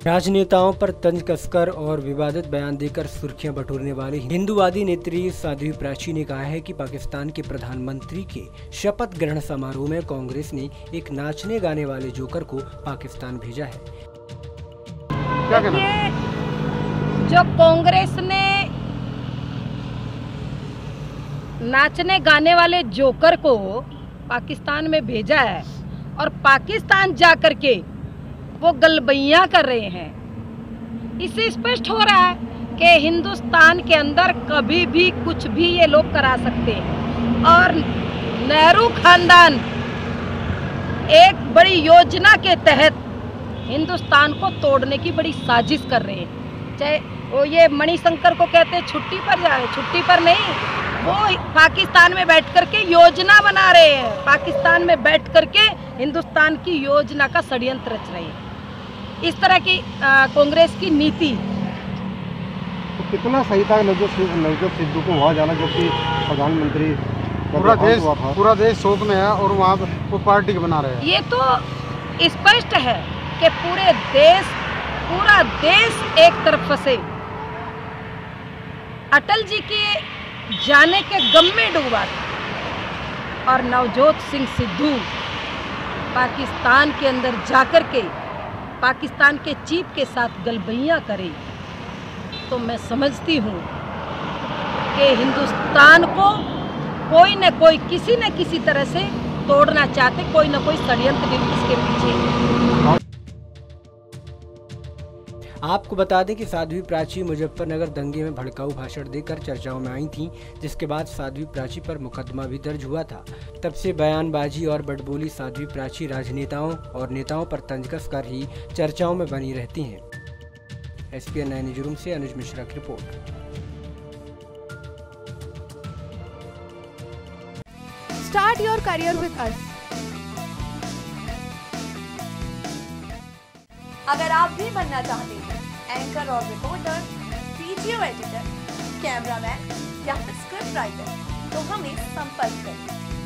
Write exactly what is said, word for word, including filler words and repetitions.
राजनेताओं पर तंज कसकर और विवादित बयान देकर सुर्खियां बटोरने वाली हिंदूवादी नेत्री साध्वी प्राची ने कहा है कि पाकिस्तान के प्रधानमंत्री के शपथ ग्रहण समारोह में कांग्रेस ने एक नाचने गाने वाले जोकर को पाकिस्तान भेजा है। क्या कहना? जो कांग्रेस ने नाचने गाने वाले जोकर को पाकिस्तान में भेजा है और पाकिस्तान जाकर के वो गलबैया कर रहे हैं, इससे स्पष्ट हो रहा है कि हिंदुस्तान के अंदर कभी भी कुछ भी ये लोग करा सकते हैं। और नेहरू खानदान एक बड़ी योजना के तहत हिंदुस्तान को तोड़ने की बड़ी साजिश कर रहे हैं। चाहे वो ये मणिशंकर को कहते हैं छुट्टी पर जाए, छुट्टी पर नहीं, वो पाकिस्तान में बैठ करके योजना बना रहे हैं, पाकिस्तान में बैठ करके हिंदुस्तान की योजना का षड्यंत्र रच रहे हैं। इस तरह की कांग्रेस की नीति तो कितना सही था नवजोत सिद्धू को वहाँ जाना, जबकि प्रधानमंत्री पूरा देश पूरा देश शोक में है और वहाँ वो पार्टी के बना रहे हैं। ये तो स्पष्ट है कि पूरे देश पूरा देश एक तरफ से अटल जी के जाने के गम में डूबा था और नवजोत सिंह सिद्धू पाकिस्तान के अंदर जाकर के पाकिस्तान के चीफ के साथ गलबैया करे, तो मैं समझती हूँ कि हिंदुस्तान को कोई न कोई किसी न किसी तरह से तोड़ना चाहते, कोई न कोई षड्यंत्र इसके पीछे। आपको बता दें कि साध्वी प्राची मुजफ्फरनगर दंगे में भड़काऊ भाषण देकर चर्चाओं में आई थीं, जिसके बाद साध्वी प्राची पर मुकदमा भी दर्ज हुआ था। तब से बयानबाजी और बड़बोली साध्वी प्राची राजनेताओं और नेताओं पर तंज कसकर ही चर्चाओं में बनी रहती हैं। एसपीएन नाइन न्यूज़ रूम से अनुज मिश्रा की रिपोर्ट। Start your career with us. अगर आप भी बनना चाहते हैं एंकर और रिपोर्टर, वीडियो एडिटर, कैमरामैन या फिर स्क्रिप्ट राइटर, तो हमें संपर्क करें।